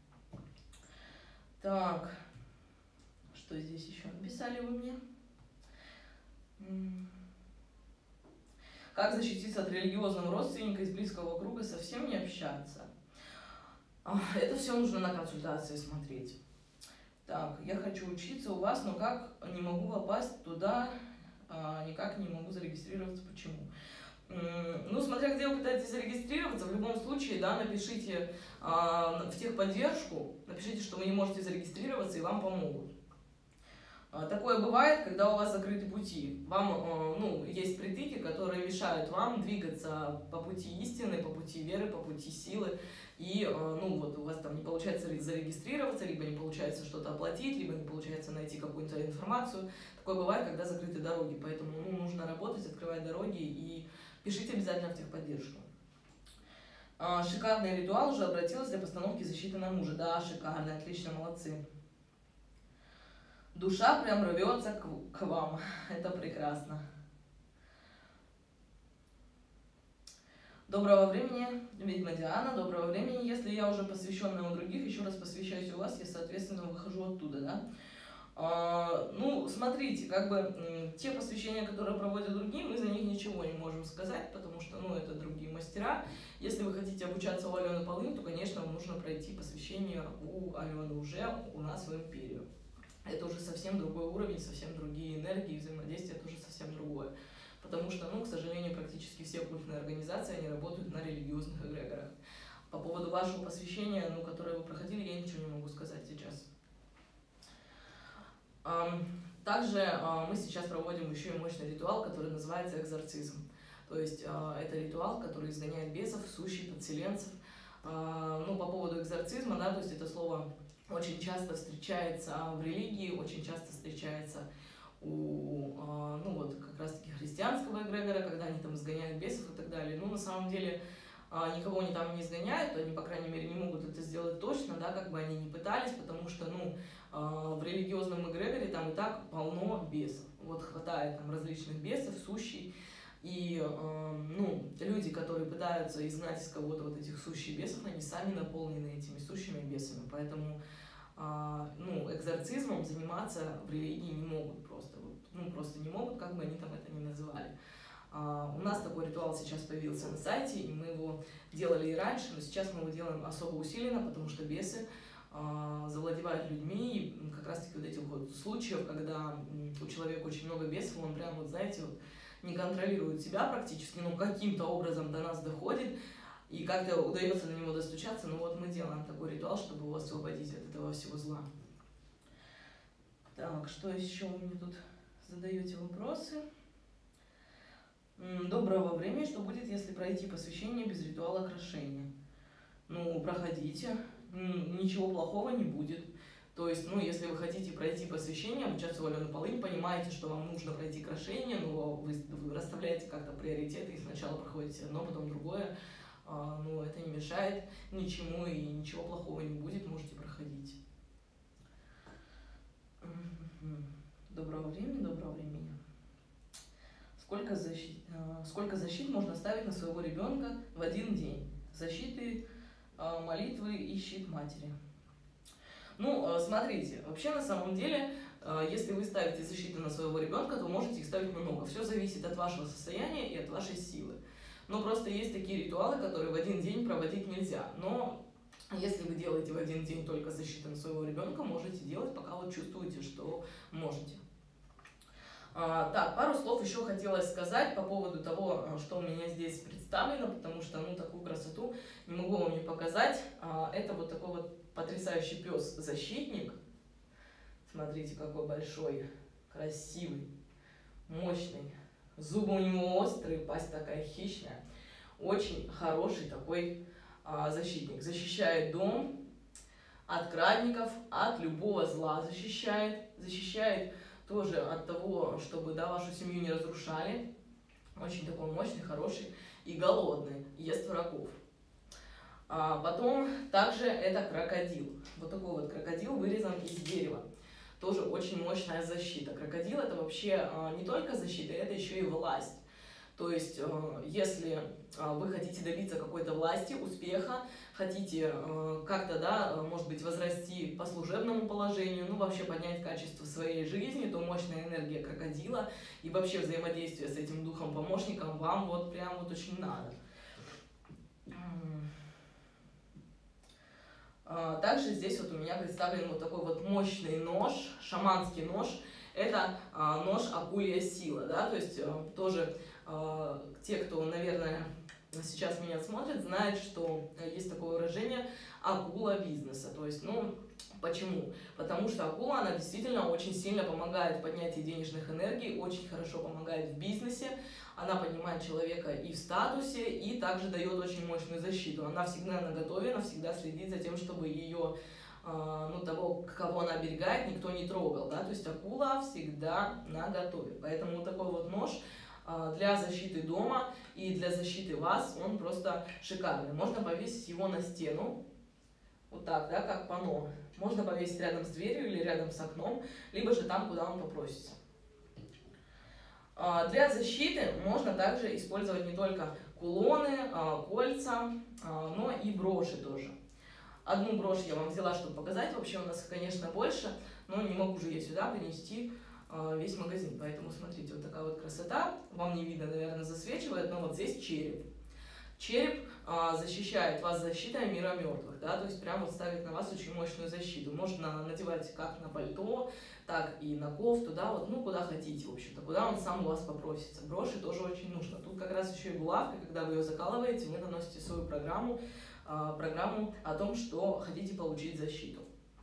Так, что здесь еще написали вы мне? Как защититься от религиозного родственника из близкого круга, совсем не общаться? Это все нужно на консультации смотреть. Так, я хочу учиться у вас, но как не могу попасть туда, никак не могу зарегистрироваться. Почему? Смотря где вы пытаетесь зарегистрироваться, в любом случае, да, напишите в техподдержку, напишите, что вы не можете зарегистрироваться, и вам помогут. Такое бывает, когда у вас закрыты пути. Вам, есть притыки, которые мешают вам двигаться по пути истины, по пути веры, по пути силы. И, у вас там не получается зарегистрироваться, либо не получается что-то оплатить, либо не получается найти какую-то информацию. Такое бывает, когда закрыты дороги. Поэтому, нужно работать, открывать дороги и пишите обязательно в техподдержку. Шикарный ритуал, уже обратилась для постановки защиты на мужа. Да, шикарный, отлично, молодцы. Душа прям рвется к вам. Это прекрасно. Доброго времени, ведьма Диана. Доброго времени. Если я уже посвященная у других, еще раз посвящаюсь у вас, я, соответственно, выхожу оттуда, да? Смотрите, те посвящения, которые проводят другие, мы за них ничего не можем сказать, потому что, это другие мастера. Если вы хотите обучаться у Алены Полынь, то, конечно, вам нужно пройти посвящение у Алены уже у нас в империю. Это уже совсем другой уровень, совсем другие энергии, взаимодействие тоже совсем другое. Потому что, к сожалению, практически все оккультные организации, они работают на религиозных эгрегорах. По поводу вашего посвящения, которое вы проходили, я ничего не могу сказать сейчас. Также мы сейчас проводим еще и мощный ритуал, который называется экзорцизм. То есть это ритуал, который изгоняет бесов, сущих, подселенцев. По поводу экзорцизма, да, то есть это слово очень часто встречается в религии, очень часто встречается у, как раз-таки христианского эгрегора, когда они там изгоняют бесов и так далее. На самом деле никого они там не изгоняют, они, по крайней мере, не могут это сделать точно, да, как бы они ни пытались, потому что, в религиозном эгрегоре там и так полно бесов. Вот хватает там различных бесов, сущих. И, люди, которые пытаются изгнать из кого-то вот этих сущих бесов, они сами наполнены этими сущими бесами. Поэтому, экзорцизмом заниматься в религии не могут просто. Просто не могут, как бы они там это ни называли. У нас такой ритуал сейчас появился на сайте, и мы его делали и раньше, но сейчас мы его делаем особо усиленно, потому что бесы завладевают людьми, и как раз таки вот этих вот случаев, когда у человека очень много бесов, он прям, не контролирует себя практически, каким-то образом до нас доходит, и как-то удается до него достучаться, мы делаем такой ритуал, чтобы его освободить от этого всего зла. Так, что еще вы мне тут задаете вопросы? Доброго времени, что будет, если пройти посвящение без ритуала окрашения? Проходите, ничего плохого не будет. То есть, если вы хотите пройти посвящение, обучаться у Алены Полынь, понимаете, что вам нужно пройти крашение, но вы расставляете как-то приоритеты и сначала проходите одно, потом другое, это не мешает ничему и ничего плохого не будет, можете проходить. Доброго времени. Сколько защит можно ставить на своего ребенка в один день? Защиты, молитвы и щит матери. Смотрите, вообще на самом деле, если вы ставите защиты на своего ребенка, то можете их ставить много. Все зависит от вашего состояния и от вашей силы. Но просто есть такие ритуалы, которые в один день проводить нельзя. Но если вы делаете в один день только защиты на своего ребенка, можете делать, пока чувствуете, что можете. Так, пару слов еще хотелось сказать по поводу того, что у меня здесь представлено, потому что, ну, такую красоту не могу вам не показать. Это вот такой вот потрясающий пес-защитник. Смотрите, какой большой, красивый, мощный. Зубы у него острые, пасть такая хищная. Очень хороший такой защитник. Защищает дом от крадников, от любого зла защищает. Защищает тоже от того, чтобы, да, вашу семью не разрушали. Очень такой мощный, хороший и голодный, ест врагов. Потом также это крокодил. Вот такой вот крокодил вырезан из дерева. Тоже очень мощная защита. Крокодил это вообще не только защита, это еще и власть. То есть, если вы хотите добиться какой-то власти, успеха, хотите как-то, да, может быть, возрасти по служебному положению, ну, вообще поднять качество своей жизни, то мощная энергия крокодила и вообще взаимодействие с этим духом-помощником вам вот прям вот очень надо. Также здесь вот у меня представлен вот такой вот мощный нож, шаманский нож. Это нож акулья сила, да, то есть тоже те, кто, наверное, сейчас меня смотрит, знают, что есть такое выражение акула бизнеса. То есть, ну, почему? Потому что акула, она действительно очень сильно помогает в поднятии денежных энергий, очень хорошо помогает в бизнесе, она поднимает человека и в статусе, и также дает очень мощную защиту. Она всегда наготове, она всегда следит за тем, чтобы ее, ну, того, кого она оберегает, никто не трогал, да, то есть акула всегда наготове. Поэтому вот такой вот нож для защиты дома и для защиты вас, он просто шикарный. Можно повесить его на стену, вот так, да, как панно. Можно повесить рядом с дверью или рядом с окном, либо же там, куда он попросится. Для защиты можно также использовать не только кулоны, кольца, но и броши тоже. Одну брошь я вам взяла, чтобы показать. Вообще у нас, конечно, больше, но не могу же я сюда принести весь магазин. Поэтому смотрите, вот такая вот красота. Вам не видно, наверное, засвечивает, но вот здесь череп. Череп защищает вас защитой мира мертвых, да, то есть прям вот ставит на вас очень мощную защиту. Можно надевать как на пальто, так и на кофту, да, вот, ну, куда хотите, в общем-то, куда он сам у вас попросится. Броши тоже очень нужно. Тут как раз еще и булавка, когда вы ее закалываете, вы наносите свою программу о том, что хотите получить защиту.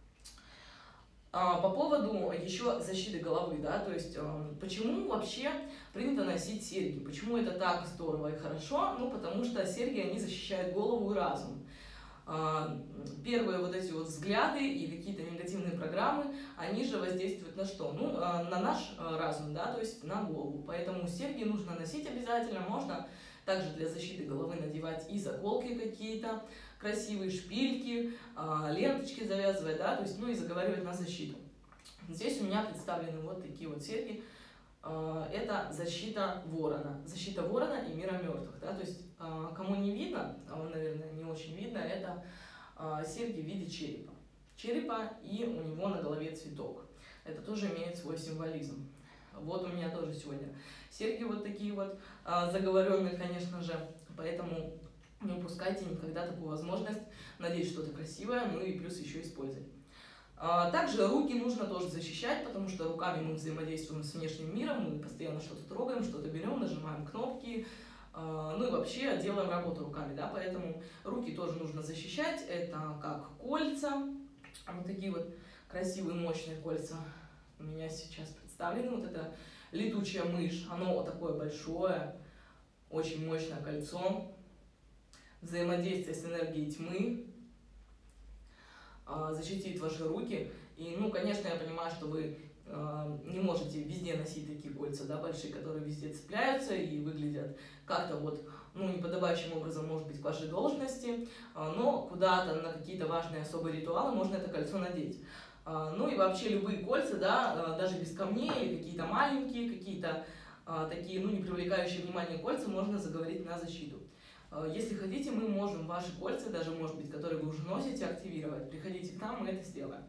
По поводу еще защиты головы, да, то есть почему вообще принято носить серьги, почему это так здорово и хорошо, ну, потому что серьги, они защищают голову и разум. Первые вот эти вот взгляды и какие-то негативные программы, они же воздействуют на что? Ну, на наш разум, да, то есть на голову, поэтому серьги нужно носить обязательно, можно также для защиты головы надевать и заколки какие-то, красивые шпильки, ленточки завязывать, да, то есть, ну, и заговаривать на защиту. Здесь у меня представлены вот такие вот серьги. Это защита ворона и мира мертвых, да, то есть, кому не видно, а вам, наверное, не очень видно, это серьги в виде черепа, и у него на голове цветок. Это тоже имеет свой символизм. Вот у меня тоже сегодня серьги вот такие вот, заговоренные, конечно же, поэтому не упускайте никогда такую возможность надеть что-то красивое, ну и плюс еще использовать. Также руки нужно тоже защищать, потому что руками мы взаимодействуем с внешним миром, мы постоянно что-то трогаем, что-то берем, нажимаем кнопки, ну и вообще делаем работу руками, да, поэтому руки тоже нужно защищать. Это как кольца, вот такие вот красивые мощные кольца у меня сейчас представлены. Вот это летучая мышь, оно вот такое большое, очень мощное кольцо. Взаимодействие с энергией тьмы защитит ваши руки. И, ну, конечно, я понимаю, что вы не можете везде носить такие кольца, да, большие, которые везде цепляются и выглядят как-то вот, ну, неподобающим образом, может быть, к вашей должности, но куда-то на какие-то важные особые ритуалы можно это кольцо надеть. Ну и вообще любые кольца, да, даже без камней, или какие-то маленькие, какие-то такие, ну, не привлекающие внимание кольца можно заговорить на защиту. Если хотите, мы можем ваши кольца, даже, может быть, которые вы уже носите, активировать. Приходите к нам, мы это сделаем.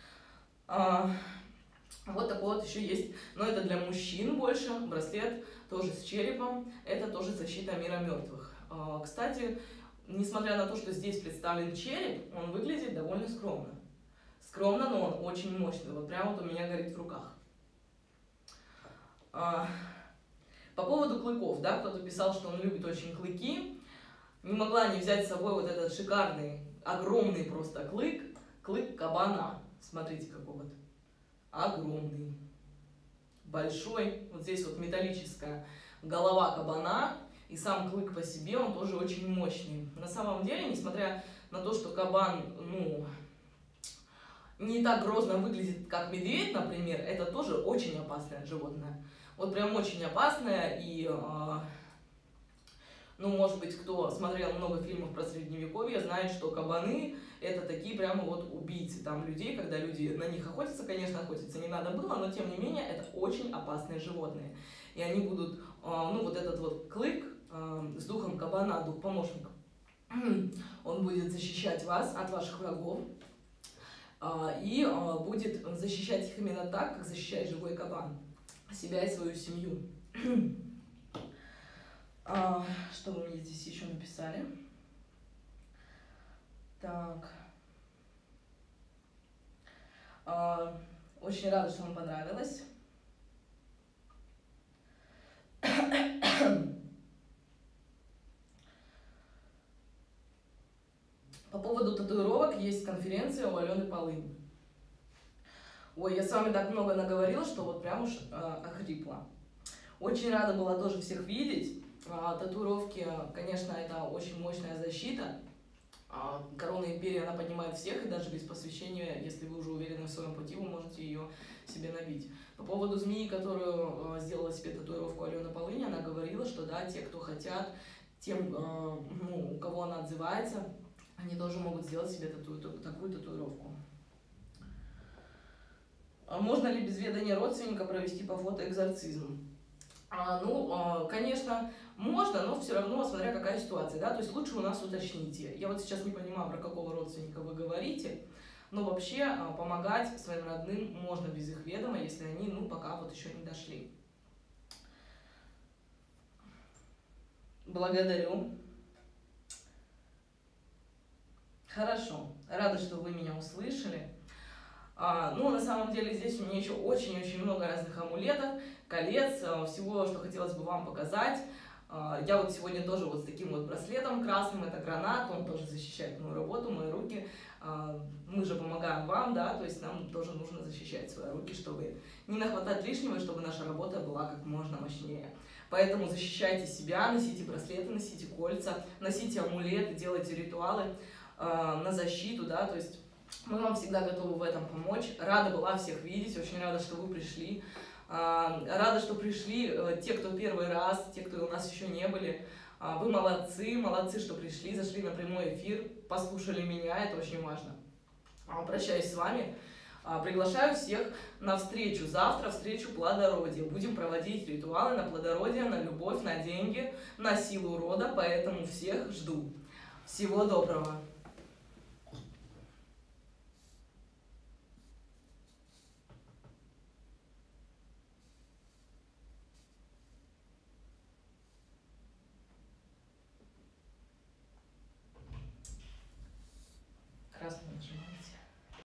Вот такой вот еще есть, но это для мужчин больше, браслет тоже с черепом, это тоже защита мира мертвых. Кстати, несмотря на то, что здесь представлен череп, он выглядит довольно скромно. Скромно, но он очень мощный, вот прямо вот у меня горит в руках. По поводу клыков, да, кто-то писал, что он любит очень клыки. Не могла не взять с собой вот этот шикарный, огромный просто клык кабана. Смотрите, какой вот огромный, большой. Вот здесь вот металлическая голова кабана, и сам клык по себе, он тоже очень мощный. На самом деле, несмотря на то, что кабан, ну, не так грозно выглядит, как медведь, например, это тоже очень опасное животное. Вот прям очень опасное, и, ну, может быть, кто смотрел много фильмов про Средневековье, знает, что кабаны — это такие прямо вот убийцы там людей, когда люди на них охотятся, конечно, охотиться не надо было, но тем не менее это очень опасные животные. И они будут, ну, вот этот вот клык с духом кабана, дух помощника, он будет защищать вас от ваших врагов, и будет защищать их именно так, как защищает живой кабан, себя и свою семью. Что вы мне здесь еще написали? Так. Очень рада, что вам понравилось. По поводу татуировок есть конференция у Алены Полынь. Ой, я с вами так много наговорила, что вот прям уж охрипла. Очень рада была тоже всех видеть. Татуировки, конечно, это очень мощная защита. Корона Империи, она поднимает всех, и даже без посвящения, если вы уже уверены в своем пути, вы можете ее себе набить. По поводу змеи, которую сделала себе татуировку Алена Полынь, она говорила, что да, те, кто хотят, тем, ну, у кого она отзывается, они тоже могут сделать себе такую татуировку. Можно ли без ведания родственника провести по фото экзорцизм? Ну, конечно, можно, но все равно, смотря какая ситуация, да, то есть лучше у нас уточните. Я вот сейчас не понимаю, про какого родственника вы говорите, но вообще помогать своим родным можно без их ведома, если они, ну, пока вот еще не дошли. Благодарю. Хорошо, рада, что вы меня услышали. Ну, на самом деле, здесь у меня еще очень-очень много разных амулетов, колец, всего, что хотелось бы вам показать. Я вот сегодня тоже вот с таким вот браслетом красным, это гранат, он тоже защищает мою работу, мои руки. Мы же помогаем вам, да, то есть нам тоже нужно защищать свои руки, чтобы не нахватать лишнего, и чтобы наша работа была как можно мощнее. Поэтому защищайте себя, носите браслеты, носите кольца, носите амулеты, делайте ритуалы на защиту, да, то есть мы вам всегда готовы в этом помочь. Рада была всех видеть, очень рада, что вы пришли. Рада, что пришли те, кто первый раз, те, кто у нас еще не были. Вы молодцы, молодцы, что пришли, зашли на прямой эфир, послушали меня, это очень важно. Прощаюсь с вами. Приглашаю всех на встречу. Завтра встречу плодородия. Будем проводить ритуалы на плодородие, на любовь, на деньги, на силу рода, поэтому всех жду. Всего доброго. Красный нажимаете.